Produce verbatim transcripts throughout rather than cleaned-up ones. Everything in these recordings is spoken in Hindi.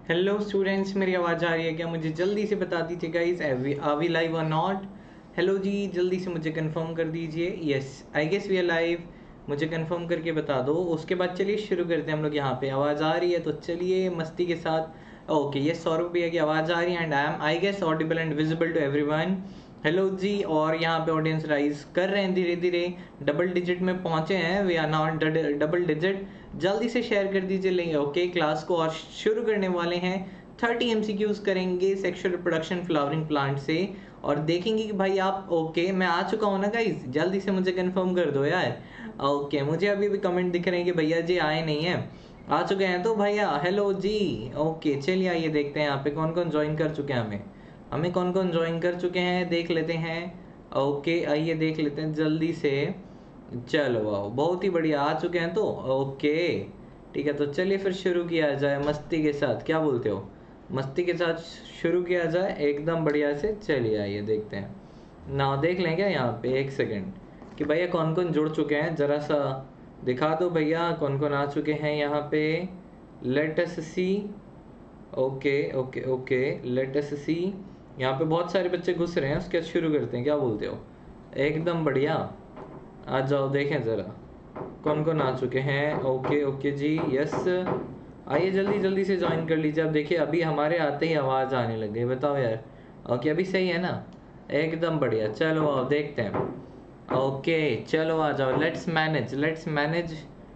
हेलो स्टूडेंट्स, मेरी आवाज़ आ रही है क्या? मुझे जल्दी से बता दीजिए guys, are we live or not? Hello जी, जल्दी से मुझे कंफर्म कर दीजिए। Yes, I guess we are live. मुझे कंफर्म करके बता दो, उसके बाद चलिए शुरू करते हैं हम लोग। यहाँ पे आवाज़ आ रही है तो चलिए मस्ती के साथ। ओके, ये सौरभ भैया की आवाज़ आ रही है and I am I guess audible and visible to everyone. Hello जी, और यहाँ पे ऑडियंस राइज कर रहे हैं धीरे धीरे, डबल डिजिट में पहुंचे हैं। We are not double digit. जल्दी से शेयर कर दीजिए लेंगे ओके क्लास को, और शुरू करने वाले हैं। थर्टी एमसीक्यूज करेंगे सेक्सुअल रिप्रोडक्शन फ्लावरिंग प्लांट से, और देखेंगे कि भाई आप ओके मैं आ चुका हूँ ना गाइस। जल्दी से मुझे कंफर्म कर दो यार। ओके, मुझे अभी भी कमेंट दिख रहे हैं कि भैया जी आए नहीं है, आ चुके हैं तो भैया हेलो जी। ओके चलिए आइए देखते हैं यहाँ पे कौन कौन ज्वाइन कर चुके हैं। हमें हमें कौन कौन ज्वाइन कर चुके हैं देख लेते हैं। ओके आइए देख लेते हैं जल्दी से। चलो वाह, बहुत ही बढ़िया आ चुके हैं तो ओके ठीक है। तो चलिए फिर शुरू किया जाए मस्ती के साथ, क्या बोलते हो? मस्ती के साथ शुरू किया जाए एकदम बढ़िया से। चलिए आइए देखते हैं ना, देख लें क्या यहाँ पे एक सेकंड कि भैया कौन कौन जुड़ चुके हैं, जरा सा दिखा दो भैया कौन कौन आ चुके हैं यहाँ पे। Let us see. Okay okay okay let us see. यहाँ पे बहुत सारे बच्चे घुस रहे हैं, उसके बाद शुरू करते हैं, क्या बोलते हो? एकदम बढ़िया, आ जाओ देखें ज़रा कौन कौन आ चुके हैं। ओके ओके जी, यस आइए जल्दी जल्दी से ज्वाइन कर लीजिए। अब देखिए अभी हमारे आते ही आवाज़ आने लग गई, बताओ यार। ओके अभी सही है ना? एकदम बढ़िया, चलो आओ देखते हैं। ओके चलो आ जाओ, let's manage let's manage.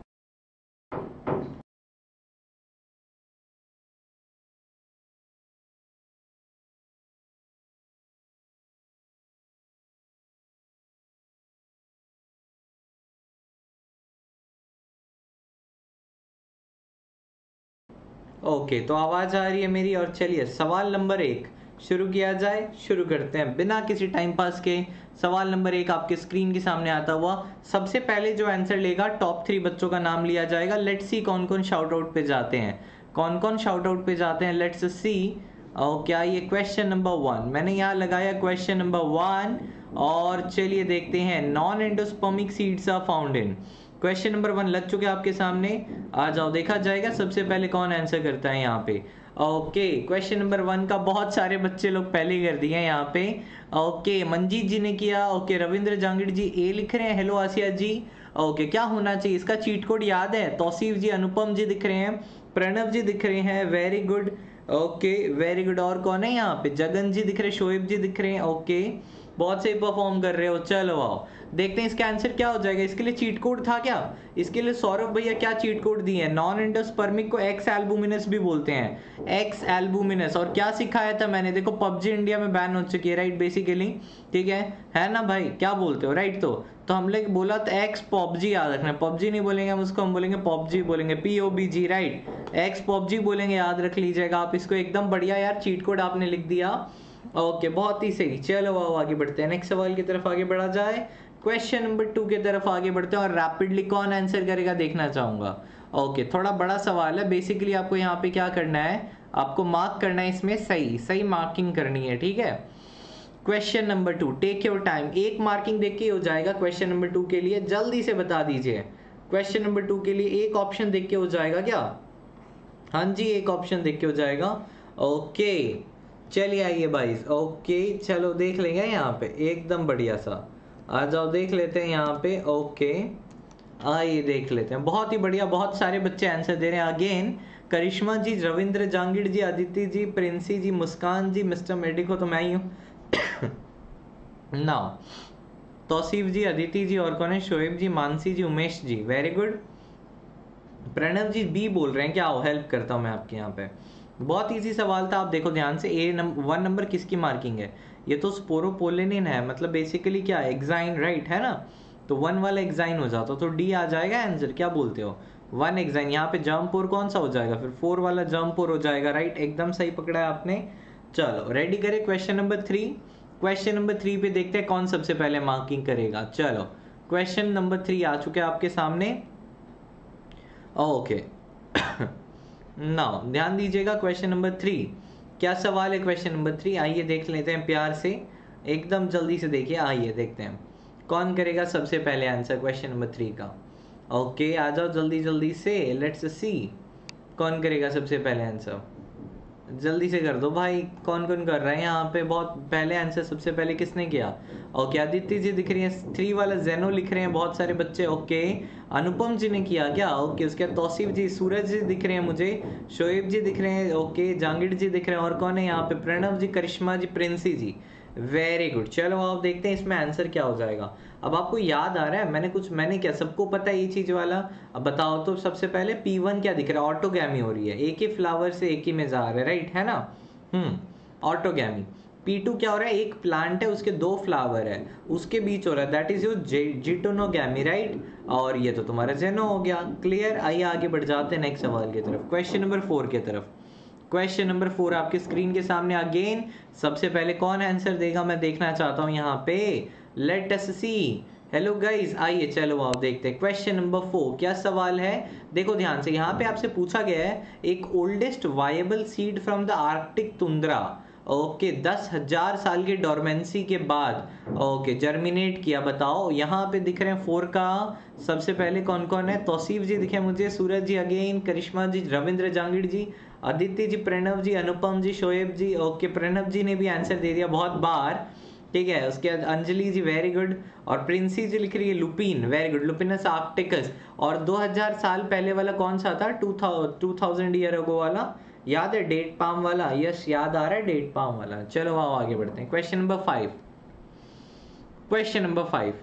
Okay तो आवाज़ आ रही है मेरी, और चलिए सवाल नंबर एक शुरू किया जाए। शुरू करते हैं बिना किसी टाइम पास के। सवाल नंबर एक आपके स्क्रीन के सामने आता हुआ, सबसे पहले जो आंसर लेगा टॉप थ्री बच्चों का नाम लिया जाएगा। लेट्स सी कौन कौन शाउट आउट पे जाते हैं, कौन कौन शाउट आउट पे जाते हैं, लेट्स सी। और क्या ये क्वेश्चन नंबर वन, मैंने यहाँ लगाया क्वेश्चन नंबर वन, और चलिए देखते हैं। Non endospermic seeds are found in. Question number one लग चुके आपके सामने, आ जाओ देखा जाएगा सबसे पहले कौन आंसर करता है यहाँ पे। ओके क्वेश्चन नंबर वन का बहुत सारे बच्चे लोग पहले कर दिए हैं यहाँ पे। ओके मंजीत जी ने किया। ओके रविंद्र जांगिड़ जी ए लिख रहे हैं। हेलो आसिया जी। ओके क्या होना चाहिए इसका चीट कोड याद है? तौसीफ जी, अनुपम जी दिख रहे हैं, प्रणव जी दिख रहे हैं, very good. Okay very good, और कौन है यहाँ पे? जगन जी दिख रहे हैं, शोएब जी दिख रहे हैं। ओके बहुत सही परफॉर्म कर रहे हो, चलो आओ देखते हैं इसका आंसर क्या हो जाएगा। इसके लिए चीट कोड था क्या? इसके लिए सौरभ भैया क्या चीट कोड दिए हैं? नॉन एंडोस्पर्मिक को एक्स एल्बुमिनस भी बोलते हैं, एक्स एल्बुमिनस। और क्या सिखाया था मैंने? देखो पबजी इंडिया में बैन हो चुकी है राइट, बेसिकली ठीक है है ना भाई? क्या बोलते हो राइट? तो तो हम लोग बोला तो एक्स पबजी याद रखना, पबजी नहीं बोलेंगे हम उसको, हम बोलेंगे पबजी बोलेंगे, P O B G right, ex PUBG बोलेंगे, याद रख लीजिएगा आप इसको। एकदम बढ़िया यार, चीट कोड आपने लिख दिया। ओके बहुत ही सही, चलो आओ आगे बढ़ते हैं, नेक्स्ट सवाल की तरफ आगे बढ़ा जाए। क्वेश्चन नंबर टू की तरफ आगे बढ़ते हैं, और रैपिडली कौन आंसर करेगा देखना चाहूंगा। ओके थोड़ा बड़ा सवाल है, बेसिकली आपको यहाँ पे क्या करना है, आपको मार्क करना है इसमें, सही सही मार्किंग करनी है ठीक है। Question number two, take your time, एक मार्किंग देख के हो जाएगा क्वेश्चन नंबर टू के लिए, जल्दी से बता दीजिए। क्वेश्चन नंबर टू के लिए एक ऑप्शन देख के हो जाएगा क्या? हाँ जी एक ऑप्शन देख के हो जाएगा। ओके चलिए आइए भाई। ओके चलो देख लेंगे यहाँ पे, एकदम बढ़िया सा आ जाओ देख लेते हैं यहाँ पे। ओके आइए देख लेते हैं, बहुत ही बढ़िया, बहुत सारे बच्चे आंसर दे रहे हैं again. Karishma ji, Ravindra Jangid ji, Aditi ji, Princy ji, Muskan ji, mister medic हो तो मैं ही हूँ ना, तौसीफ जी, अदिति जी, और कौन है? Shoaib ji, Mansi ji, Umesh ji, very good. Pranav ji B बोल रहे हैं क्या? आओ हेल्प करता हूँ मैं आपके यहाँ पे। बहुत इजी सवाल था, आप देखो ध्यान से। ए नंबर वन नंबर किसकी मार्किंग है? ये तो स्पोरोपोलिनिन है, मतलब बेसिकली क्या है, एक्साइन राइट है ना? तो वन वाला एक्साइन हो जाता तो डी आ जाएगा आंसर, क्या बोलते हो? One exine. यहाँ पे जर्म पोर कौन सा हो जाएगा फिर? फोर वाला जर्म पोर हो जाएगा राइट, एकदम सही पकड़ा है आपने। चलो रेडी करें question number three. Question number three पे देखते हैं कौन सबसे पहले मार्किंग करेगा। चलो क्वेश्चन नंबर थ्री आ चुके हैं आपके सामने। ओके नाउ ध्यान दीजिएगा, क्वेश्चन नंबर थ्री क्या सवाल है? क्वेश्चन नंबर थ्री आइए देख लेते हैं प्यार से, एकदम जल्दी से देखिए, आइए देखते हैं कौन करेगा सबसे पहले आंसर क्वेश्चन नंबर थ्री का। ओके आ जाओ जल्दी जल्दी से, लेट्स सी कौन करेगा सबसे पहले आंसर। जल्दी से कर दो भाई, कौन कौन कर रहे हैं यहाँ पे? बहुत पहले आंसर सबसे पहले किसने किया? ओके आदित्य जी दिख रही है, थ्री वाला जेनो लिख रहे हैं बहुत सारे बच्चे। ओके अनुपम जी ने किया क्या? ओके उसके बाद तौसीफ जी, सूरज जी दिख रहे हैं मुझे, शोएब जी दिख रहे हैं, ओके जहांगीर जी दिख रहे हैं, और कौन है यहाँ पे? Pranav ji, Karishma ji, Princy ji, very good. चलो आप देखते हैं इसमें आंसर क्या हो जाएगा। अब आपको याद आ रहा है मैंने कुछ, मैंने क्या सबको पता है ये चीज वाला? अब बताओ तो सबसे पहले पी वन क्या दिख रहा है? ऑटोगैमी हो रही है, एक ही फ्लावर से एक ही में जा रहा है, राइट है ना? हम्म ऑटोगैमी। पी टू क्या हो रहा है? एक प्लांट है उसके दो फ्लावर है, उसके बीच हो रहा है, that is your geitonogamy, right? और ये तो तुम्हारा जेनो हो गया। क्लियर? आइए आगे बढ़ जाते हैं नेक्स्ट सवाल की तरफ, क्वेश्चन नंबर फोर की तरफ। क्वेश्चन नंबर फोर आपके स्क्रीन के सामने अगेन। सबसे पहले कौन आंसर देगा मैं देखना चाहता हूं यहाँ पे। Let us see. Hello guys, आइए चलो आप देखते हैं क्वेश्चन नंबर फोर क्या सवाल है। देखो ध्यान से, यहाँ पे आपसे पूछा गया है एक oldest viable seed from the Arctic tundra, okay दस हजार साल की डोरमेंसी के बाद ओके जर्मिनेट किया। बताओ यहाँ पे दिख रहे हैं फोर का सबसे पहले कौन कौन है? तौसीफ जी दिखे मुझे, सूरज जी अगेन, करिश्मा जी, रविंद्र, जहांगीर जी, आदित्य जी, प्रणव जी, अनुपम जी, शोएब जी। ओके प्रणव जी ने भी आंसर दे दिया बहुत बार, ठीक है। उसके बाद अंजलि जी वेरी गुड, और प्रिंसी जी लिख रही है lupin, very good, Lupinus arcticus. और दो हज़ार साल पहले वाला कौन सा था? टू थाउजेंड ईयर अगो वाला याद है? डेट पाम वाला, यस याद आ रहा है डेट पाम वाला। चलो आओ आगे बढ़ते हैं, question number five. Question number five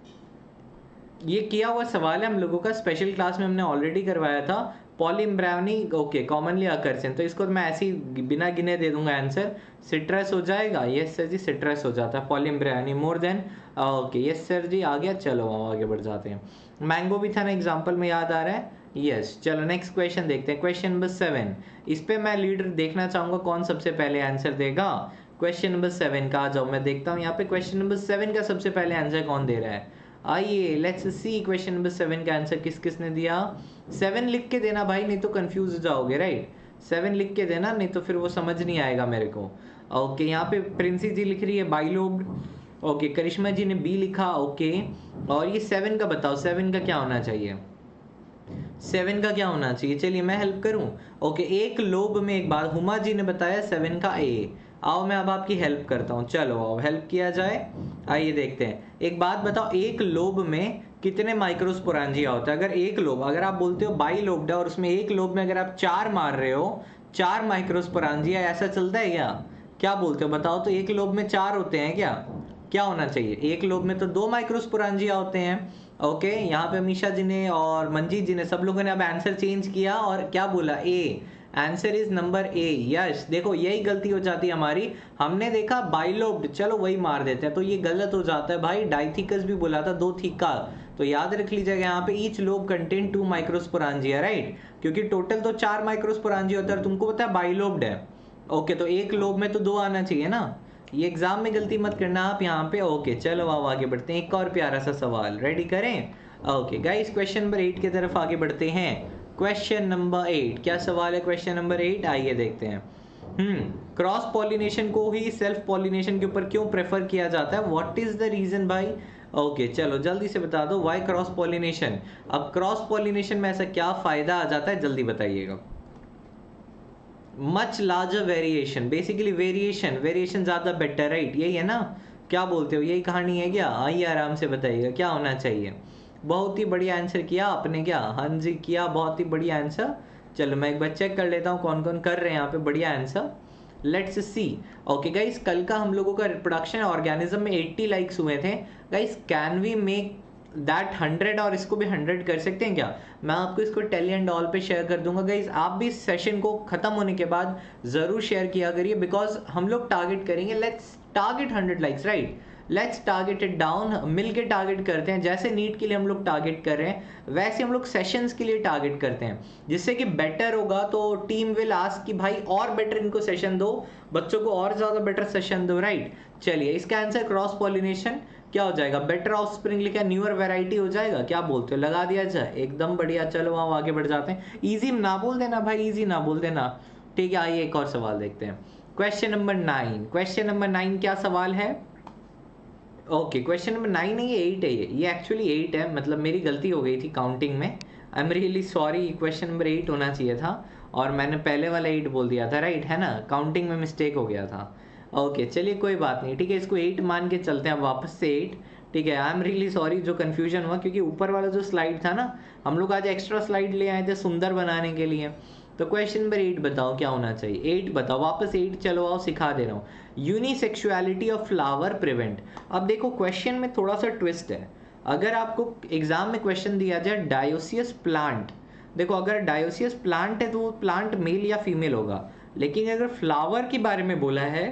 ये किया हुआ सवाल है हम लोगों का, स्पेशल क्लास में हमने ऑलरेडी करवाया था। पॉलीम्ब्रायोनी ओके कॉमनली अकर्सन, तो इसको मैं ऐसे ही बिना गिने दे दूंगा आंसर। सिट्रस हो जाएगा, यस सर जी सिट्रस हो जाता है। Polyembryony more than okay, yes sir जी आ गया। चलो आगे बढ़ जाते हैं। मैंगो भी था ना एग्जाम्पल में, याद आ रहा है? यस yes, चलो नेक्स्ट क्वेश्चन देखते हैं, क्वेश्चन नंबर सेवन। इस पे मैं लीडर देखना चाहूंगा कौन सबसे पहले आंसर देगा। क्वेश्चन नंबर सेवन का आ जाओ, मैं देखता हूँ यहाँ पे क्वेश्चन नंबर सेवन का सबसे पहले आंसर कौन दे रहा है। आइए let's see question number seven का आंसर किस किसने दिया। सेवन लिख के देना भाई, नहीं तो कंफ्यूज हो जाओगे, राइट? सेवन लिख के देना, नहीं तो फिर वो समझ नहीं आएगा मेरे को। ओके यहाँ पे प्रिंसी जी लिख रही है बाइलोब्ड, ओके करिश्मा जी ने बी लिखा, ओके। और ये सेवन का बताओ, सेवन का क्या होना चाहिए? सेवन का क्या होना चाहिए? चलिए मैं हेल्प करूं। ओके एक लोब में एक बात हुमा जी ने बताया सेवन का ए। आओ मैं अब आपकी हेल्प करता हूं, चलो आओ हेल्प किया जाए। आइए देखते हैं, एक बात बताओ, एक लोब में कितने माइक्रोस्पोरांजिया होता है? अगर एक लोब, अगर आप बोलते हो बाई लोब्ड है और उसमें एक लोब में अगर आप चार मार रहे हो, चार माइक्रोस्पोरांजिया, ऐसा चलता है क्या? क्या बोलते हो बताओ तो? एक लोब में चार होते हैं क्या? क्या होना चाहिए? एक लोब में तो दो माइक्रोस्पोरांजिया होते हैं। ओके okay, यहाँ पे अमीशा जी ने और मंजीत जी ने सब लोगों ने अब आंसर चेंज किया और क्या बोला? A. Answer is number A. Yes देखो यही गलती हो जाती है हमारी, हमने देखा बाइलोब्ड, चलो वही मार देते हैं, तो ये गलत हो जाता है भाई। डाइथिकस भी बोला था, दो थीका, तो याद रख लीजिएगा यहाँ पे each lobe contain two microsporangia, right? क्योंकि टोटल तो चार माइक्रोस्पोरांजिया होता है, तुमको पता है बाइलोब्ड है। ओके तो एक लोब में तो दो आना चाहिए ना, ये एग्जाम में गलती मत करना आप यहाँ पे। ओके चलो आओ आगे बढ़ते हैं, एक और प्यारा सा सवाल रेडी करें। Okay guys question number eight की तरफ आगे बढ़ते हैं। क्वेश्चन नंबर एट क्या सवाल है? क्वेश्चन नंबर एट आइए देखते हैं। हम्म क्रॉस पॉलिनेशन को ही सेल्फ पॉलिनेशन के ऊपर क्यों प्रेफर किया जाता है? व्हाट इज द रीजन भाई? ओके okay, चलो जल्दी से बता दो व्हाई क्रॉस पॉलिनेशन। अब क्रॉस पॉलिनेशन में ऐसा क्या फायदा आ जाता है, जल्दी बताइएगा। Much larger variation, basically variation variation ज्यादा बेटर, राइट? यही है ना, क्या बोलते हो? यही कहानी है क्या? आइए आराम से बताइएगा क्या होना चाहिए। बहुत ही बढ़िया आंसर किया आपने, क्या? हाँ जी किया, बहुत ही बढ़िया आंसर। चलो मैं एक बार चेक कर लेता हूँ कौन कौन कर रहे हैं यहाँ पे बढ़िया answer. Let's see. Okay guys कल का हम लोगों का रिप्रोडक्शन ऑर्गेनिज्म में अस्सी लाइक्स हुए थे guys, can we make that hundred और इसको भी हंड्रेड कर सकते हैं क्या? मैं आपको इसको टेली एंड ऑल पे शेयर कर दूंगा गाइस, आप भी इस सेशन को खत्म होने के बाद जरूर शेयर किया करिए, बिकॉज हम लोग टारगेट करेंगे, let's target hundred likes, right? Let's target it down, मिलके टारगेट करते हैं। जैसे नीट के लिए हम लोग टारगेट कर रहे हैं वैसे हम लोग सेशंस के लिए टारगेट करते हैं, जिससे कि बेटर होगा। तो टीम विल आस्क कि भाई और बेटर इनको सेशन दो, बच्चों को और ज्यादा बेटर सेशन दो, राइट? चलिए इसका आंसर क्रॉस पॉलिनेशन क्या हो जाएगा? बेटर ऑफ स्प्रिंग लिखा, न्यूअर वैरायटी हो जाएगा, क्या बोलते हो? लगा दिया जाए, एकदम बढ़िया। चलो आओ आगे बढ़ जाते हैं। इजी ना बोल देना भाई, इजी ना बोल देना, ठीक है? आइए एक और सवाल देखते हैं, question number nine. Question number nine क्या सवाल है? ओके क्वेश्चन नंबर नाइन नहीं, एट है ये ये एक्चुअली एट है, मतलब मेरी गलती हो गई थी काउंटिंग में, I am really sorry. Question number eight होना चाहिए था। और मैंने पहले वाला एट बोल दिया था, राइट है ना, काउंटिंग में मिस्टेक हो गया था। ओके चलिए कोई बात नहीं, ठीक है, इसको एट मान के चलते हैं अब वापस से एट। ठीक है, आई एम रियली सॉरी जो कन्फ्यूजन हुआ, क्योंकि ऊपर वाला जो स्लाइड था ना, हम लोग आज एक्स्ट्रा स्लाइड ले आए थे सुंदर बनाने के लिए। तो क्वेश्चन नंबर एट बताओ क्या होना चाहिए, एट बताओ, वापस एट चलो आओ, सिखा दे रहा हूँ। Unisexuality of flower prevent. अब देखो क्वेश्चन में थोड़ा सा ट्विस्ट है। अगर आपको एग्जाम में क्वेश्चन दिया जाए डायोसियस प्लांट, देखो अगर डायोसियस प्लांट है तो वो प्लांट मेल या फीमेल होगा, लेकिन अगर फ्लावर के बारे में बोला है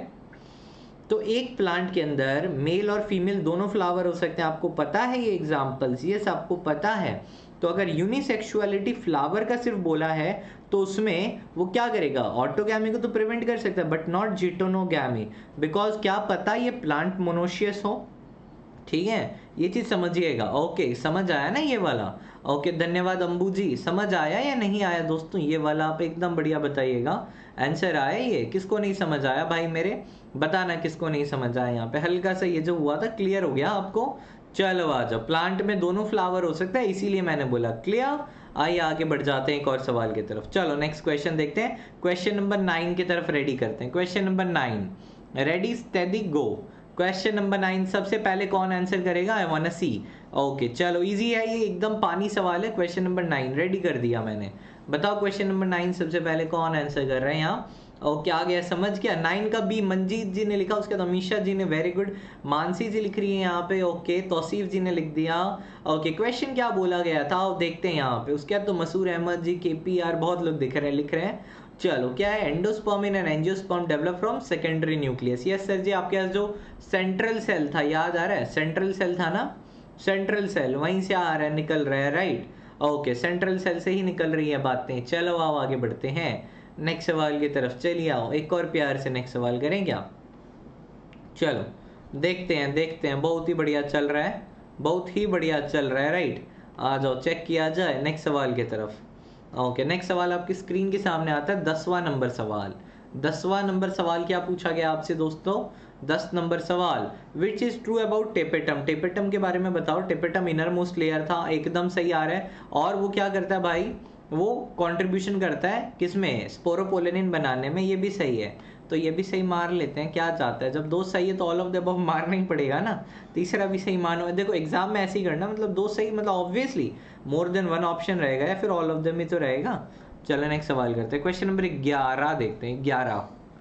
तो एक प्लांट के अंदर मेल और फीमेल दोनों फ्लावर हो सकते हैं। आपको पता है ये एग्जाम्पल्स, ये सबको पता है। तो अगर यूनिसेक्सुअलिटी फ्लावर का सिर्फ बोला है तो उसमें वो क्या करेगा, ऑटोगैमी को तो प्रिवेंट कर सकता है बट नॉट जिटोनोगैमी, बिकॉज क्या पता ये प्लांट मोनोशियस हो। ठीक है, ये चीज समझिएगा। ओके समझ आया ना ये वाला। ओके धन्यवाद अंबू जी, समझ आया या नहीं आया दोस्तों ये वाला, आप एकदम बढ़िया बताइएगा। आंसर आया ये, किसको नहीं समझ आया भाई मेरे, बताना किसको नहीं समझ आया। यहाँ पे हल्का सा ये जो हुआ था क्लियर हो गया आपको। चलो आ जाओ, प्लांट में दोनों फ्लावर हो सकता है इसीलिए मैंने बोला क्लियर। आइए आगे बढ़ जाते हैं एक और सवाल की तरफ। चलो नेक्स्ट क्वेश्चन देखते हैं, क्वेश्चन नंबर नाइन की तरफ रेडी करते हैं। Question number nine, ready steady go. Question number nine सबसे पहले कौन आंसर करेगा, I want to see. Okay चलो इजी है ये, एकदम पानी सवाल है। क्वेश्चन नंबर नाइन रेडी कर दिया मैंने, बताओ क्वेश्चन नंबर नाइन सबसे पहले कौन आंसर कर रहे हैं यहाँ। ओके आ गया, समझ गया। नाइन का बी मंजीत जी ने लिखा, उसके बाद अमीशा जी ने, वेरी गुड। मानसी जी लिख रही है यहाँ पे, ओके तौसीफ जी ने लिख दिया। ओके क्वेश्चन क्या बोला गया था और देखते हैं यहाँ पे। उसके बाद तो मसूर अहमद जी, के पी आर, बहुत लोग दिख रहे हैं लिख रहे हैं। चलो क्या है, endosperm in an angiosperm develop from secondary nucleus. Yes sir जी, आपके पास जो सेंट्रल सेल था याद आ रहा है, सेंट्रल सेल था ना, सेंट्रल सेल वहीं से आ रहा है, निकल रहा है, राइट। ओके सेंट्रल सेल से ही निकल रही है बातें। चलो आओ आगे बढ़ते हैं नेक्स्ट सवाल की तरफ, चलिए आओ एक और प्यार से नेक्स्ट सवाल करें क्या। चलो देखते हैं देखते हैं, बहुत ही बढ़िया चल रहा है, बहुत ही बढ़िया चल रहा है, राइट। आ जाओ चेक किया जाए नेक्स्ट सवाल की तरफ। ओके नेक्स्ट सवाल आपकी स्क्रीन के सामने आता है, दसवां नंबर सवाल। दसवां नंबर सवाल क्या पूछा गया आपसे दोस्तों, दस नंबर सवाल, which is true about tapetum. Tapetum के बारे में बताओ। टेपेटम इनर मोस्ट लेयर था, एकदम सही आ रहा है। और वो क्या करता है भाई, वो कंट्रीब्यूशन करता है किसमें, स्पोरोपोलेनिन बनाने में, ये भी सही है। तो ये भी सही मार लेते हैं, क्या चाहता है, जब दो सही है तो ऑल ऑफ द अबव मारना ही पड़ेगा ना। तीसरा भी सही मानो, देखो एग्जाम में ऐसे ही करना, मतलब दो सही मतलब obviously more than one option रहेगा या फिर ऑल ऑफ देम ही तो रहेगा। चलो नेक्स्ट सवाल करते हैं, क्वेश्चन नंबर ग्यारह देखते हैं। ग्यारह,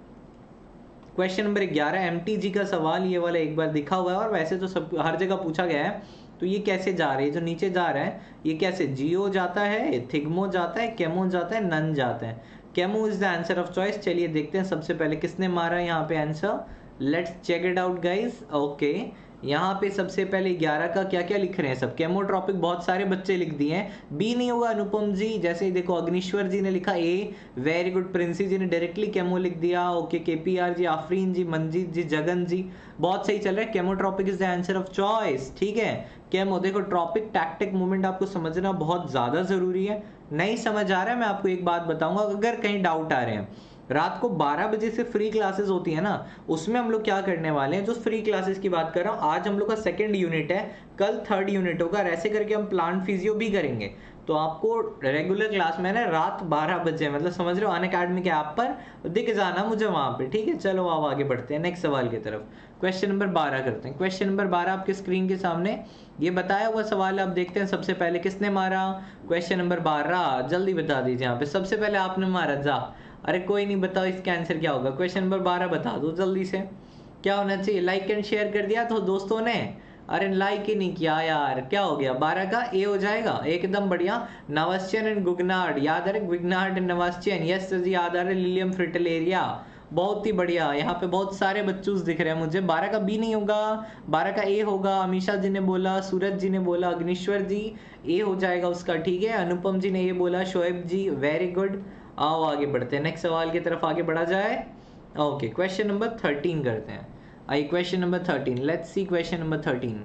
क्वेश्चन नंबर ग्यारह एम टी जी का सवाल, ये वाला एक बार दिखा हुआ है और वैसे तो सब हर जगह पूछा गया है। तो ये कैसे जा रही है, जो नीचे जा रहा है ये कैसे, जियो जाता है, थिग्मो जाता है, केमो जाता है, नन जाता है। Chemo is the answer of choice. चलिए देखते हैं सबसे पहले किसने मारा यहाँ पे answer, let's check it out guys. Okay यहाँ पे सबसे पहले ग्यारह का क्या क्या लिख रहे हैं सब, केमोट्रॉपिक बहुत सारे बच्चे लिख दिए हैं। बी नहीं होगा अनुपम जी, जैसे ही देखो अग्निश्वर जी ने लिखा A, very good. Princy ji ने डायरेक्टली केमो लिख दिया। ओके केपीआर जी, आफरीन जी, मंजीत जी, जगन जी, बहुत सही चल रहा है। Chemotropic is the answer of choice. ठीक है केमो, देखो ट्रॉपिक टैक्टिक मूवमेंट आपको समझना बहुत ज्यादा जरूरी है। नहीं समझ आ रहा है मैं आपको एक बात बताऊंगा, अगर कहीं डाउट आ रहे हैं, रात को बारह बजे से फ्री क्लासेस होती है ना, उसमें हम लोग क्या करने वाले हैं, जो फ्री क्लासेस की बात कर रहा हूँ, आज हम लोग का सेकंड यूनिट है, कल थर्ड यूनिट होगा, ऐसे करके हम प्लांट फिजियो भी करेंगे। तो आपको रेगुलर क्लास में ना रात बारह बजे, मतलब समझ रहे हो, अनअकैडमी के ऐप पर दिख जाना मुझे वहां पे। ठीक है चलो आप आगे बढ़ते हैं नेक्स्ट सवाल की तरफ। क्वेश्चन नंबर बारह करते हैं। क्वेश्चन नंबर बारह आपके स्क्रीन के सामने ये बताया हुआ सवाल है। अब देखते हैं सबसे पहले किसने मारा। क्वेश्चन नंबर बारह जल्दी बता दीजिए यहाँ पे, सबसे पहले आपने मारा, जा। अरे कोई नहीं, बताओ इसका आंसर क्या होगा। क्वेश्चन नंबर बारह बता दो जल्दी से, क्या होना चाहिए। लाइक एंड शेयर कर दिया तो दोस्तों ने, अरे लाइक ही नहीं किया यार, क्या हो गया। बारह का ए हो जाएगा, एकदम बढ़िया। नवास्चियन एंड गुगनार्ड याद आ रहे, गुगनार्ड एंड नवास्चियन, यस जी याद आ रहे। लिलियम फ्रिटिलेरिया, बहुत ही बढ़िया। यहाँ पे बहुत सारे बच्चूस दिख रहे हैं मुझे। बारह का बी नहीं होगा, बारह का ए होगा। अमीशा जी ने बोला, सूरज जी ने बोला, अग्निश्वर जी ए हो जाएगा उसका। ठीक है अनुपम जी ने ये बोला, शोएब जी वेरी गुड। आओ आगे बढ़ते हैं, नेक्स्ट सवाल की तरफ आगे बढ़ा जाए। ओके क्वेश्चन नंबर थर्टीन करते हैं। I question number thirteen, let's see question number thirteen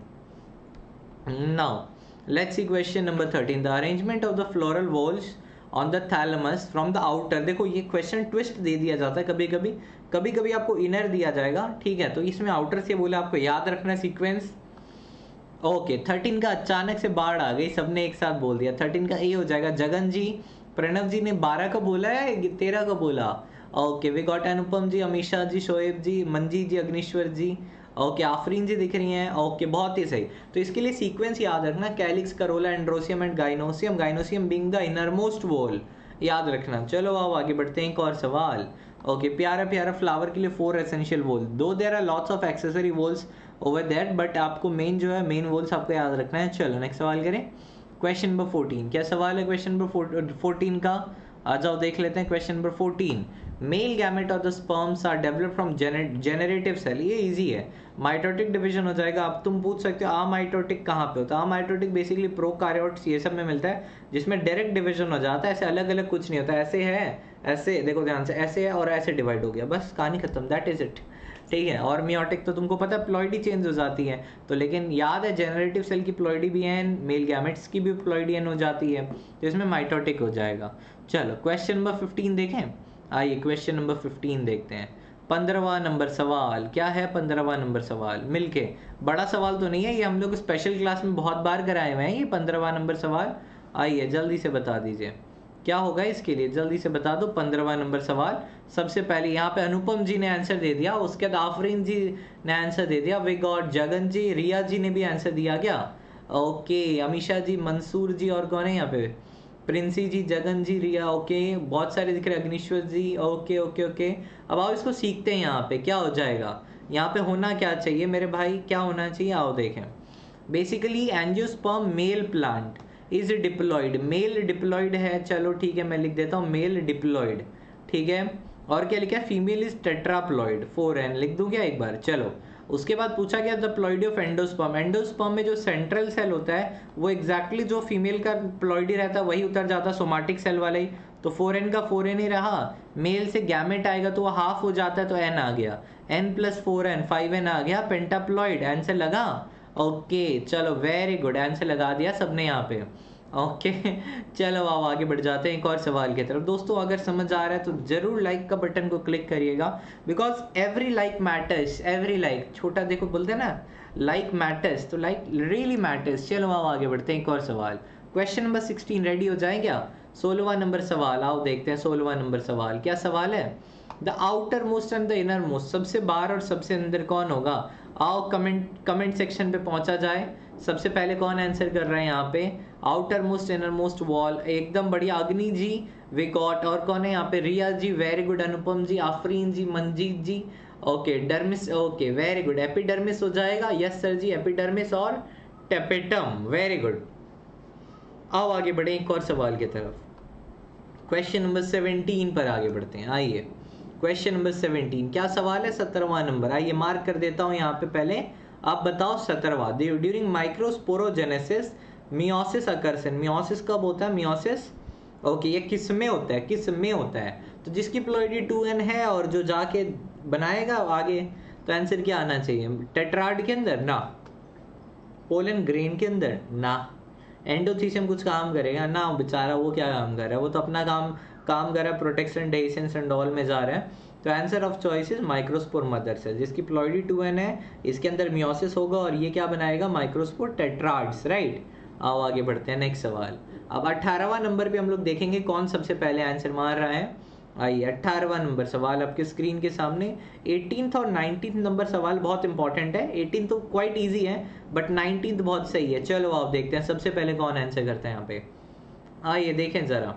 now. Let's see question number thirteen, the arrangement of the floral whorls on the thalamus from the outer. देखो ये क्वेश्चन ट्विस्ट दे दिया जाता है कभी कभी, कभी कभी आपको इनर दिया जाएगा। ठीक है तो इसमें आउटर से बोला, आपको याद रखना सीक्वेंस। ओके थर्टीन का अचानक से बाढ़ आ गई, सबने एक साथ बोल दिया। थर्टीन का ए हो जाएगा। जगन जी प्रणव जी ने बारह का बोला है तेरह का बोला? Okay we got Anupam ji, Amisha ji, Shoaib ji, Manji ji, Agnishwar ji, okay Afreen जी दिख रही हैं। ओके बहुत ही सही। तो इसके लिए सीक्वेंस याद रखना, calyx, corolla, androecium and gynoecium, gynoecium being the innermost whorl, याद रखना। चलो आओ आगे बढ़ते हैं, एक और सवाल। ओके प्यारा प्यारा फ्लावर के लिए four essential whorl, though there are lots of accessory whorls over that, but आपको मेन जो है मेन वॉल्स आपको याद रखना है। चलो नेक्स्ट सवाल करें, क्वेश्चन नंबर फोर्टीन। क्या सवाल है क्वेश्चन नंबर फोर्टीन का? आ जाओ देख लेते हैं question number fourteen. Male gamete of the sperms are develop from generative cell, ये इजी है, माइटोटिक डिवीजन हो जाएगा। अब तुम पूछ सकते हो अमाइटोटिक कहाँ पे होता है? अमाइटोटिक बेसिकली प्रोकार्योट्स ये सब में मिलता है, जिसमें डायरेक्ट डिवीजन हो जाता है, ऐसे अलग अलग कुछ नहीं होता। ऐसे है, ऐसे देखो ध्यान से, ऐसे है और ऐसे डिवाइड हो गया, बस कहानी खत्म, दैट इज इट, ठीक है। और मियोटिक तो तुमको पता है प्लॉइडी चेंज हो जाती है, तो लेकिन याद है जेनरेटिव सेल की प्लॉइडी भी एन, मेल गैमेट्स की भी प्लॉइडी एन हो जाती है, तो इसमें माइटोटिक हो जाएगा। चलो क्वेश्चन नंबर फिफ्टीन देखें, आइए क्वेश्चन नंबर फिफ्टीन देखते हैं। पंद्रहवा नंबर सवाल क्या है? पंद्रहवा नंबर सवाल मिलके, बड़ा सवाल तो नहीं है ये, हम लोग स्पेशल क्लास में बहुत बार कराए हुए हैं ये पंद्रहवा नंबर सवाल। आइए जल्दी से बता दीजिए क्या होगा इसके लिए, जल्दी से बता दो। पंद्रहवा नंबर सवाल, सबसे पहले यहाँ पे अनुपम जी ने आंसर दे दिया, उसके बाद आफरीन जी ने आंसर दे दिया, वी गॉट जगन जी, रिया जी ने भी आंसर दिया क्या? ओके अमीशा जी, मंसूर जी, और कौन है यहाँ पे? प्रिंसी जी, जगन जी, रिया, ओके बहुत सारे दिख रहे, Agnishwar ji, okay okay okay. अब आओ इसको सीखते हैं, यहाँ पे क्या हो जाएगा, यहाँ पे होना क्या चाहिए मेरे भाई, क्या होना चाहिए, आओ देखें। Basically angiosperm male plant is diploid, male diploid है, चलो ठीक है मैं लिख देता हूँ मेल डिप्लॉइड, ठीक है। और क्या लिखा है? Female is tetraploid, four n लिख दूं क्या एक बार? चलो उसके बाद पूछा गया the ploidy of endosperm, endosperm में जो सेंट्रल सेल होता है वो एग्जैक्टली exactly जो फीमेल का प्लॉइडी रहता है वही उतर जाता है, सोमाटिक सेल वाला ही, तो फोर एन का फोर एन ही रहा। मेल से गैमेट आएगा तो वो हाफ हो जाता है, तो एन आ गया, n plus four n, five n आ गया, पेंटाप्लॉइड, आंसर लगा। ओके चलो वेरी गुड, आंसर लगा दिया सबने यहाँ पे। ओके चलो आओ आगे बढ़ जाते हैं एक और सवाल की तरफ। दोस्तों अगर समझ आ रहा है तो जरूर लाइक का बटन को क्लिक करिएगा, because every like matters, every like, छोटा देखो बोलते हैं ना लाइक मैटर्स, तो लाइक रियली मैटर्स। चलो आओ आगे बढ़ते हैं एक और सवाल, क्वेश्चन नंबर सिक्सटीन, रेडी हो जाए क्या? सोलहवां नंबर सवाल, आओ देखते हैं सोलहवां नंबर सवाल क्या सवाल है। The outer most and the inner most, सबसे बाहर और सबसे अंदर कौन होगा? आओ कमेंट कमेंट सेक्शन पे पहुंचा जाए। सबसे पहले कौन आंसर कर रहा है यहाँ पे? Outer most inner most wall, एकदम बढ़िया, अग्नि जी, वी गॉट, और कौन है यहाँ पे? Riya ji, very good, Anupam ji, Afreen ji, Manjeet ji, okay dermis, okay very good, epidermis हो जाएगा, यस सर जी, एपिडर्मिस और टेपेटम, वेरी गुड। आओ आगे बढ़े एक और सवाल की तरफ, क्वेश्चन नंबर सेवनटीन पर आगे बढ़ते हैं। आइए क्वेश्चन नंबर सेवनटीन, क्या सवाल है? सत्रहवां नंबर, आइए मार्क कर देता हूँ यहाँ पे पहले, आप बताओ सत्रहवां। During microsporogenesis meiosis occurs, meiosis कब होता है? मियोसिस, ओके ये किस में होता है? किस में होता है? तो जिसकी प्लॉइडी टू एन है और जो जाके बनाएगा आगे, तो आंसर क्या आना चाहिए? टेट्राड के अंदर ना, पोलन ग्रेन के अंदर ना, एंडोथीसियम कुछ काम करेगा ना बेचारा, वो क्या काम कर रहा है, वो तो अपना काम काम कर रहा है, प्रोटेक्शन डेहिसेंस एंड ऑल में जा रहा है। तो answer of choice is microspore mother cell, जिसकी प्लॉइडी टू एन है, इसके अंदर मियोसिस होगा और ये क्या बनाएगा? Microspore tetrads, right. आओ आगे बढ़ते हैं नेक्स्ट सवाल। अब अठारहवां नंबर पे हम लोग देखेंगे कौन सबसे पहले आंसर मार रहा है। आइए अठारहवां नंबर सवाल आपके स्क्रीन के सामने। एटीन्थ और नाइनटीन्थ नंबर सवाल बहुत इंपॉर्टेंट है, एटीन तो क्वाइट ईजी है बट नाइनटीन्थ बहुत सही है। चलो आप देखते हैं सबसे पहले कौन आंसर करता है यहाँ पे। आइए देखें जरा,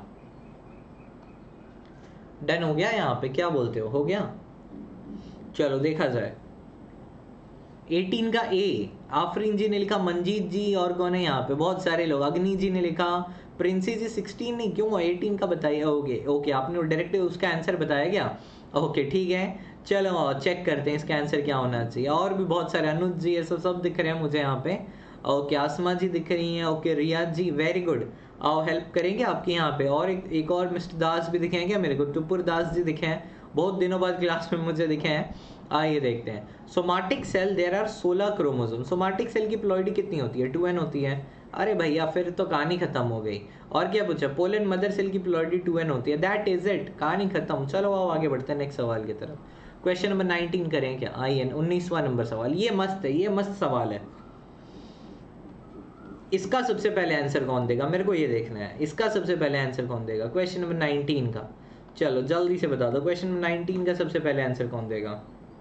डन हो गया यहाँ पे, क्या बोलते हो, हो गया? चलो देखा जाए, एटीन का ए आफरीन जी ने लिखा, मंजीत जी, और कौन है यहाँ पे? बहुत सारे लोग, अग्नि जी ने लिखा, प्रिंसी जी, सिक्सटीन नहीं क्यों, एटीन का बताइए। ओके ओके आपने डायरेक्ट उसका आंसर बताया क्या? ओके ठीक है, चलो चेक करते हैं इसका आंसर क्या होना चाहिए। और भी बहुत सारे, अनुज जी, ये सब सब दिख रहे हैं मुझे यहाँ पे। ओके आसमा जी दिख रही हैं, okay Riyaz ji, very good, आओ हेल्प करेंगे आपके यहाँ पे। और एक, एक और मिस्टर दास भी दिखे हैं क्या मेरे को? टुपुर दास जी दिखे हैं, बहुत दिनों बाद क्लास में मुझे दिखे हैं। आइए देखते हैं, सोमाटिक सेल देयर आर सोलह क्रोमोसोम, सोमाटिक सेल की प्लॉइडी कितनी होती है? टू एन होती है। अरे भैया फिर तो कहानी खत्म हो गई। और क्या पूछा? पोलन मदर सेल की प्लॉइडी टू एन होती है, दैट इज इट, कहानी खत्म। चलो आओ आगे बढ़ते हैं नेक्स्ट सवाल की तरफ। क्वेश्चन नंबर नाइनटीन करें क्या? आइए उन्नीसवां नंबर सवाल, ये मस्त है, ये मस्त सवाल है। इसका सबसे पहले आंसर कौन देगा, मेरे को ये देखना है, इसका सबसे पहले आंसर कौन देगा क्वेश्चन नंबर नाइनटीन का। चलो जल्दी से बता दो क्वेश्चन नंबर नाइनटीन का सबसे पहले आंसर कौन देगा।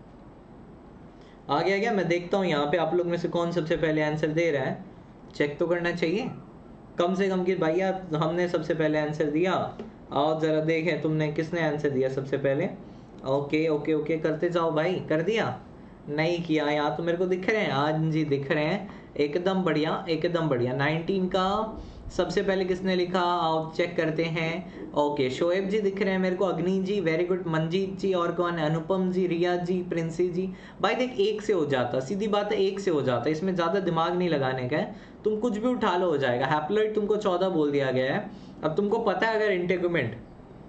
आ गया क्या, मैं देखता हूँ यहाँ पे आप लोग में से कौन सबसे पहले आंसर दे रहा है, चेक तो करना चाहिए कम से कम कि भैया हमने सबसे पहले आंसर दिया। आओ जरा देखें तुमने किसने आंसर दिया सबसे पहले। ओके ओके ओके करते जाओ भाई, कर दिया नहीं किया यहाँ तो मेरे को दिख रहे हैं, आज जी दिख रहे हैं, एकदम बढ़िया एकदम बढ़िया। नाइनटीन का सबसे पहले किसने लिखा, आओ चेक करते हैं। ओके शोएब जी दिख रहे हैं मेरे को, अग्नि जी वेरी गुड, मंजीत जी, और कौन है, अनुपम जी, रिया जी, प्रिंसी जी। भाई देख एक से हो जाता, सीधी बात है एक से हो जाता, इसमें ज़्यादा दिमाग नहीं लगाने का है, तुम कुछ भी उठा लो हो जाएगा। हैप्लॉइड तुमको चौदह बोल दिया गया है, अब तुमको पता है अगर इंटेगुमेंट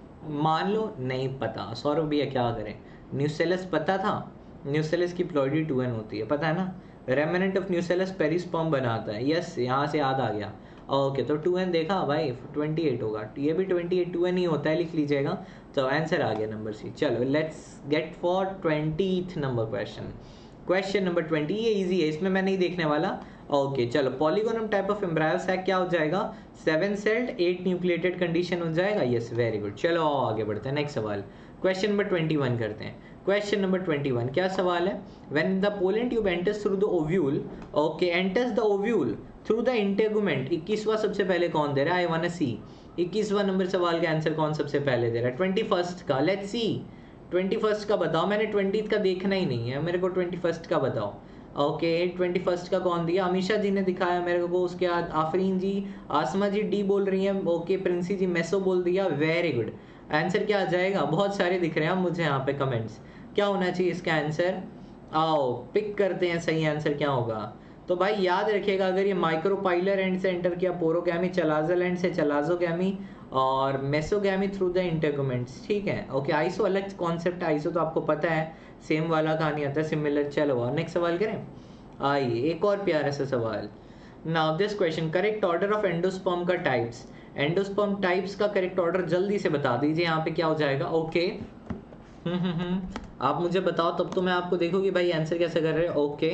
मान लो नहीं पता, सौरभ भैया क्या करें, न्यूसेलस पता था, न्यूसेलस की प्लॉइडी टू एन होती है पता है ना, रेमिनेंट ऑफ न्यूसेलस पेरिस्पर्म बनाता है, यस यहाँ से याद आ गया। ओके तो टू एन देखा भाई अट्ठाईस होगा, ये भी अट्ठाईस टू एन ही होता है, लिख लीजिएगा तो आंसर आ गया नंबर सी। चलो let's get for twentieth number question, question number twenty, ये इजी है इसमें मैं नहीं देखने वाला। ओके चलो polygonum type of embryo sac क्या हो जाएगा, seven celled eight nucleated condition हो जाएगा, यस वेरी गुड। चलो आओ आगे बढ़ते हैं, नेक्स्ट सवाल क्वेश्चन नंबर ट्वेंटी वन करते हैं। क्वेश्चन नंबर ट्वेंटी वन क्या सवाल है, when the pollen tube enters through the ovule, okay enters the ovule through the integument, इक्कीसवां सबसे पहले कौन दे रहा है, आई वांट टू सी इक्कीसवां नंबर सवाल का आंसर कौन सबसे पहले दे रहा है, ट्वेंटी फर्स्ट का, लेट्स सी ट्वेंटी फर्स्ट का बताओ, मैंने ट्वेंटी का देखना ही नहीं है, मेरे को ट्वेंटी फर्स्ट का बताओ। ओके ट्वेंटी फर्स्ट का कौन दिया, अमीशा जी ने दिखाया मेरे को, उसके बाद आफरीन जी, आसमा जी डी बोल रही हैं, ओके प्रिंसी जी मेसो बोल दिया, वेरी गुड। आंसर क्या आ जाएगा, बहुत सारे दिख रहे हैं मुझे यहाँ पे कमेंट्स, क्या होना चाहिए इसका आंसर, आओ पिक करते हैं सही आंसर क्या होगा। तो भाई याद रखिएगा अगर ये माइक्रोपाइलर एंड से एंटर किया, पोरोगैमी चलाजल एंड से चलाजोगैमी, और मेसोगैमी थ्रू द इंटेगुमेंट्स, ठीक है। ओके आइसो अलग कॉन्सेप्ट, आइसो तो आपको पता है सेम वाला कहानी आता है, सिमिलर। चलो नेक्स्ट सवाल करें, आइए एक और प्यारा सा सवाल। Now this question, correct order of endosperm का टाइप्स, एंडोस्पर्म टाइप्स का करेक्ट ऑर्डर जल्दी से बता दीजिए, यहाँ पे क्या हो जाएगा। ओके हम्म हम्म हम्म आप मुझे बताओ तब तो मैं आपको देखूँ कि भाई आंसर कैसे कर रहे हैं। ओके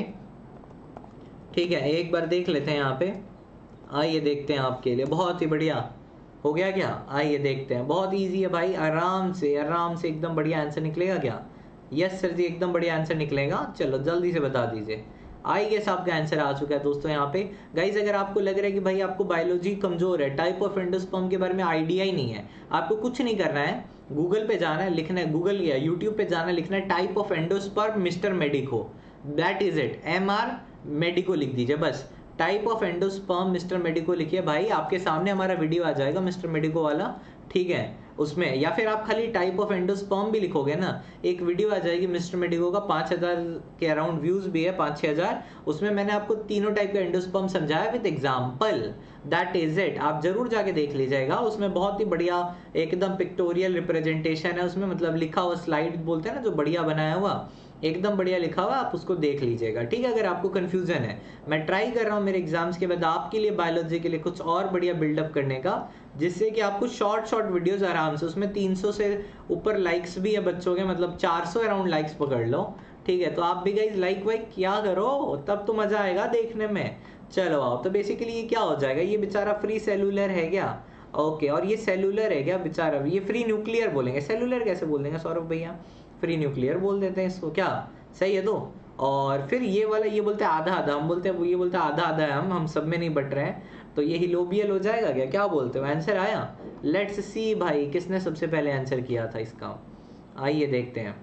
ठीक है एक बार देख लेते हैं यहाँ पे, आइए देखते हैं आपके लिए, बहुत ही बढ़िया हो गया क्या, आइए देखते हैं, बहुत इजी है भाई, आराम से आराम से एकदम बढ़िया आंसर निकलेगा क्या, यस सर जी एकदम बढ़िया आंसर निकलेगा। चलो जल्दी से बता दीजिए, आई गेस आपका आंसर आ चुका है दोस्तों यहाँ पे। गाइज अगर आपको लग रहा है कि भाई आपको बायोलॉजी कमजोर है, टाइप ऑफ एंडोस्पर्म के बारे में आइडिया ही नहीं है, आपको कुछ नहीं करना है, गूगल पे जाना है, लिखना है, गूगल या यूट्यूब पे जाना है, लिखना है type of endosperm mister medico, that is it, M R medico लिख दीजिए बस, type of endosperm mister medico लिखिए भाई, आपके सामने हमारा वीडियो आ जाएगा मिस्टर मेडिको वाला, ठीक है उसमें, या फिर आप खाली टाइप ऑफ एंडोस्पर्म भी लिखोगे ना, एक वीडियो आ जाएगी मिस्टर मेडिको का, पाँच हजार के अराउंड व्यूज भी है, पाँच छः हजार, उसमें मैंने आपको तीनों टाइप का एंडोस्पर्म समझाया with example, that is it, आप जरूर जाके देख लीजिएगा, उसमें बहुत ही बढ़िया एकदम पिक्टोरियल रिप्रेजेंटेशन है उसमें, मतलब लिखा हुआ स्लाइड बोलते हैं ना जो बढ़िया बनाया हुआ, एकदम बढ़िया लिखा हुआ, आप उसको देख लीजिएगा, ठीक है। अगर आपको कंफ्यूजन है, मैं ट्राई कर रहा हूँ मेरे एग्जाम्स के बाद आपके लिए बायोलॉजी के लिए कुछ और बढ़िया बिल्डअप करने का, जिससे कि आपको शॉर्ट शॉर्ट वीडियोस आराम से, उसमें तीन सौ से ऊपर लाइक्स भी है बच्चों के, मतलब चार सौ अराउंड लाइक्स पकड़ लो, ठीक है। तो आप भी गाइज लाइक वाइक क्या करो, तब तो मजा आएगा देखने में। चलो आओ, तो बेसिकली ये क्या हो जाएगा, ये बेचारा फ्री सेलुलर है क्या, ओके, और ये सेलुलर है क्या बेचारा, ये फ्री न्यूक्लियर बोलेंगे, सेलुलर कैसे बोल देंगे सौरभ भैया, फ्री न्यूक्लियर बोल देते हैं इसको, क्या सही है। तो और फिर ये वाला ये बोलते हैं आधा आधा, हम बोलते हैं वो ये बोलते हैं आधा आधा है, हम हम सब में नहीं बट रहे हैं, तो ये हिलोबियल हो जाएगा क्या, क्या बोलते हो, आंसर आया। लेट्स सी भाई किसने सबसे पहले आंसर किया था इसका, आइए देखते हैं।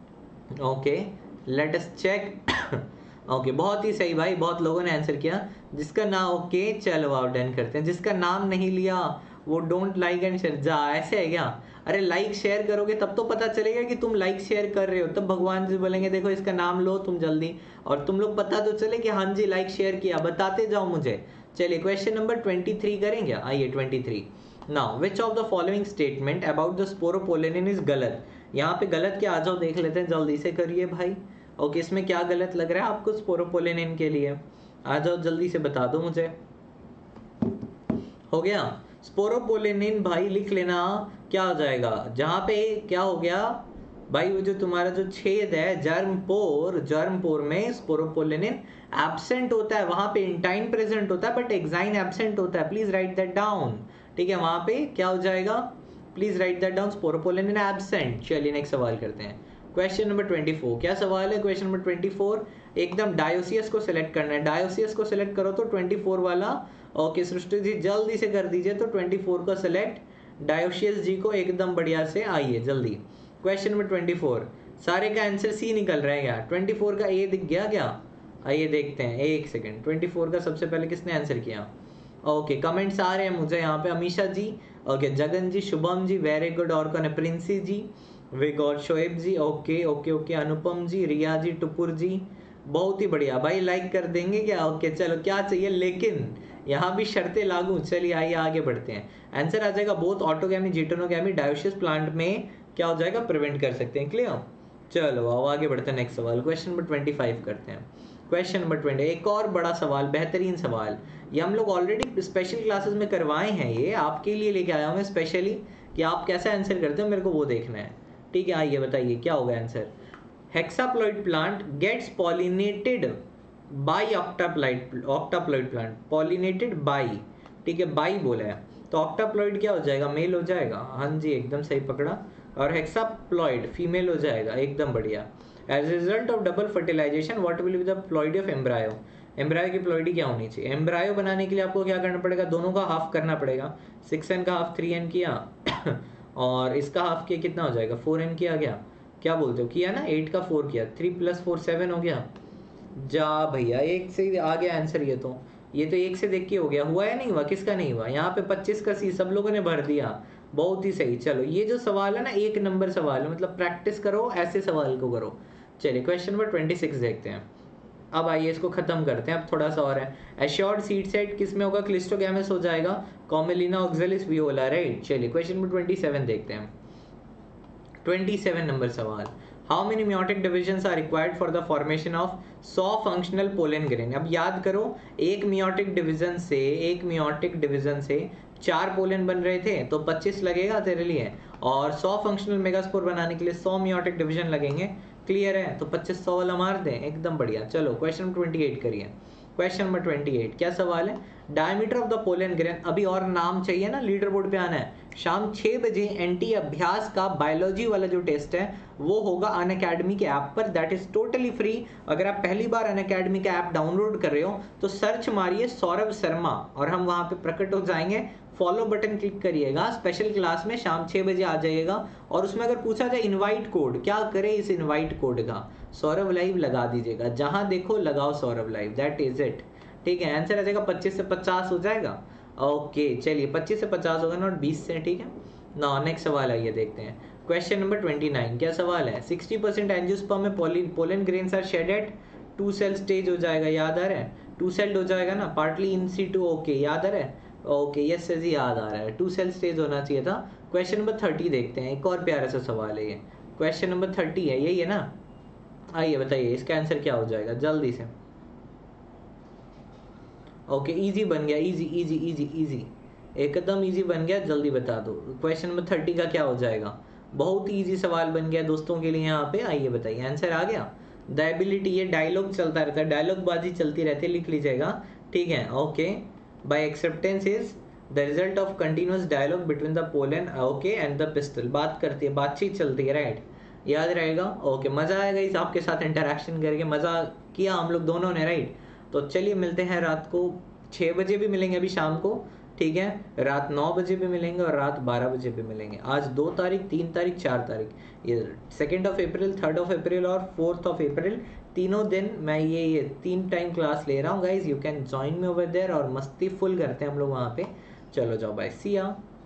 Okay let us check, okay बहुत ही सही भाई, बहुत लोगों ने आंसर किया, जिसका नाम ओके चलो आओ डन करते हैं, जिसका नाम नहीं लिया वो डोंट लाइक एंड शेयर, जा ऐसे है क्या, अरे लाइक शेयर करोगे तब तो पता चलेगा कि तुम लाइक शेयर कर रहे हो, तब भगवान जी बोलेंगे देखो इसका नाम लो तुम जल्दी, और तुम लोग पता तो चले कि हाँ जी लाइक शेयर किया, बताते जाओ मुझे। चलिए क्वेश्चन नंबर ट्वेंटी थ्री करेंगे, आइए twenty three. Now which of the following statement about the sporopollenin is गलत, यहाँ पे गलत क्या, आ जाओ देख लेते हैं, जल्दी से करिए भाई। ओके इसमें क्या गलत लग रहा है आपको स्पोरोपोलेनिन के लिए, आ जाओ जल्दी से बता दो मुझे। हो गया स्पोरोपोलेनिन भाई लिख लेना, क्या हो जाएगा, जहां पे क्या हो गया भाई वो जो तुम्हारा जो छेद है जर्म पोर, जर्म पोर में स्पोरोपोलिनिन एब्सेंट होता है, वहां पे इंटाइन प्रेजेंट होता है बट एक्साइन एब्सेंट होता है, प्लीज राइट दैट डाउन। ठीक है, वहां पे क्या हो जाएगा, please write that down, sporopollenin absent. चलिए नेक्स्ट सवाल करते हैं, क्वेश्चन नंबर ट्वेंटी फोर। क्या सवाल है क्वेश्चन नंबर ट्वेंटी फोर, एकदम डायोसियस को सिलेक्ट करना है, डायोसियस को सिलेक्ट करो तो ट्वेंटी फोर वाला, ओके सृष्टि जी जल्दी से कर दीजिए, तो ट्वेंटी फोर को सिलेक्ट, डायोसियस जी को एकदम बढ़िया से, आइए जल्दी। क्वेश्चन नंबर ट्वेंटी फोर, सारे का आंसर सी निकल रहा है क्या, ट्वेंटी फोर का ए दिख गया क्या, आइए देखते हैं, एक सेकंड, ट्वेंटी फोर का सबसे पहले किसने आंसर किया, ओके कमेंट्स आ रहे हैं मुझे यहाँ पे, Amisha ji, okay Jagan ji, Shubham ji, very good, और कौन है, प्रिंसी जी, वे गॉड, Shoaib ji, okay okay okay, Anupam ji, Riya ji, Tupur ji, बहुत ही बढ़िया भाई, लाइक कर देंगे क्या, ओके चलो क्या चाहिए, लेकिन यहाँ भी शर्तें लागू। चलिए आइए आगे बढ़ते हैं, आंसर आ जाएगा both autogamy geitonogamy dioecious plant में क्या हो जाएगा, प्रिवेंट कर सकते हैं, क्लियर। चलो आओ आगे बढ़ते हैं, नेक्स्ट सवाल क्वेश्चन नंबर ट्वेंटी फाइव करते हैं। क्वेश्चन नंबर ट्वेंटी, एक और बड़ा सवाल, बेहतरीन सवाल, ये हम लोग ऑलरेडी स्पेशल क्लासेस में करवाए हैं, ये आपके लिए लेके आया हूँ मैं स्पेशली, कि आप कैसे आंसर करते हो मेरे को वो देखना है। ठीक है, आइए बताइए क्या होगा answer, hexaploid plant gets pollinated by octaploid, octaploid plant pollinated by, ठीक है बाई बोला है, तो ऑक्टाप्लॉइड क्या हो जाएगा, मेल हो जाएगा, हाँ जी एकदम सही पकड़ा, और हेक्साप्लॉइड फीमेल हो जाएगा, एकदम बढ़िया। As result of double fertilization what will be the ploidy of embryo, embryo की प्लॉइडी क्या होनी चाहिए, एम्ब्रायो बनाने के लिए आपको क्या करना पड़ेगा, दोनों का हाफ करना पड़ेगा, सिक्स एन का हाफ थ्री एन किया और इसका हाफ किया, कितना हो जाएगा, फोर एन किया गया, क्या बोलते हो, किया ना, एट का फोर किया, थ्री प्लस फोर सेवन हो गया, जा भैया एक से आ गया आंसर, ये तो ये तो एक से देख के हो गया, हुआ या नहीं हुआ, किसका नहीं हुआ, यहाँ पे पच्चीस का सी सब लोगों ने भर दिया, बहुत ही सही। चलो ये जो सवाल है ना एक नंबर सवाल है, मतलब प्रैक्टिस करो ऐसे सवाल को करो। चलिए क्वेश्चन नंबर ट्वेंटी सिक्स देखते हैं, अब आइए इसको खत्म करते हैं, अब थोड़ा सा और है, एश्योर्ड सीड सेट किस में होगा, क्लिस्टोगैमस हो जाएगा, कॉमेलिना ऑक्सैलिस वियोला, राइट। चलिए क्वेश्चन नंबर ट्वेंटी सेवन देखते हैं, ट्वेंटी सेवन नंबर सवाल, how many meiotic divisions are required for the formation of सौ फंक्शनल पोलन ग्रेन। अब याद करो एक मियोटिक डिवीजन से, एक मियोटिक डिवीजन से चार पोलन बन रहे थे तो पच्चीस लगेगा तेरे लिए, और सौ फंक्शनल मेगास्पोर बनाने के लिए सौ मियोटिक डिवीजन लगेंगे, क्लियर है, तो पच्चीस सौ वाला मार दें, एकदम बढ़िया। चलो क्वेश्चन नंबर ट्वेंटी एट करिए, क्वेश्चन नंबर ट्वेंटी एट क्या सवाल है, diameter of the pollen grain, अभी और नाम चाहिए ना, लीडर बोर्ड पे आना है, शाम छह बजे एनटी अभ्यास का बायोलॉजी वाला जो टेस्ट है वो होगा अन अकेडमी के ऐप पर, दैट इज टोटली फ्री। अगर आप पहली बार अन अकेडमी का ऐप डाउनलोड कर रहे हो तो सर्च मारिए सौरभ शर्मा और हम वहां पे प्रकट हो जाएंगे, फॉलो बटन क्लिक करिएगा, स्पेशल क्लास में शाम छह बजे आ जाइएगा, और उसमें अगर पूछा जाए इनवाइट कोड, क्या करे इस इनवाइट कोड का, सौरभ लाइव लगा दीजिएगा, जहां देखो लगाओ Saurabh live, that is it. ठीक है, आंसर आ जाएगा पच्चीस से पचास हो जाएगा, ओके चलिए पच्चीस से पचास होगा, नॉट बीस से, ठीक है ना। नेक्स्ट सवाल आइए देखते हैं, क्वेश्चन नंबर ट्वेंटी नाइन क्या सवाल है, सिक्सटी परसेंट एंजियोस्पर्म में pollen grains are shed at two cell stage हो जाएगा, याद आ रहा है, टू सेल्ड हो जाएगा ना, partly in C two, okay याद आ रहा है, ओके यस जी याद आ रहा है, टू सेल स्टेज होना चाहिए था। क्वेश्चन नंबर थर्टी देखते हैं, एक और प्यारा सा सवाल है ये, क्वेश्चन नंबर थर्टी है, यही है ना, आइए बताइए इसका आंसर क्या हो जाएगा जल्दी से, ओके इजी बन गया, इजी इजी इजी इजी एकदम इजी बन गया, जल्दी बता दो क्वेश्चन नंबर थर्टी का क्या हो जाएगा, बहुत ही इजी सवाल बन गया दोस्तों के लिए, यहाँ पे आइए बताइए आंसर आ गया, द एबिलिटी, ये डायलॉग चलता रहता है, डायलॉग बाजी चलती रहती है, लिख लीजिएगा, ठीक है, okay by acceptance is the result of continuous dialogue between the pollen okay and the pistil, बात करती है, बातचीत चलती है, राइट, याद रहेगा, ओके मजा आएगा इस आपके साथ इंटरेक्शन करके, मजा किया हम लोग दोनों ने, राइट। तो चलिए मिलते हैं रात को छः बजे भी मिलेंगे अभी शाम को, ठीक है, रात नौ बजे भी मिलेंगे और रात बारह बजे भी मिलेंगे, आज दो तारीख, तीन तारीख, चार तारीख, ये second of April, third of April और फोर्थ ऑफ अप्रैल, तीनों दिन मैं ये ये तीन टाइम क्लास ले रहा हूँ guys, you can join me over there, और मस्ती फुल करते हैं हम लोग वहाँ पे। चलो जाओ बाय, सी या।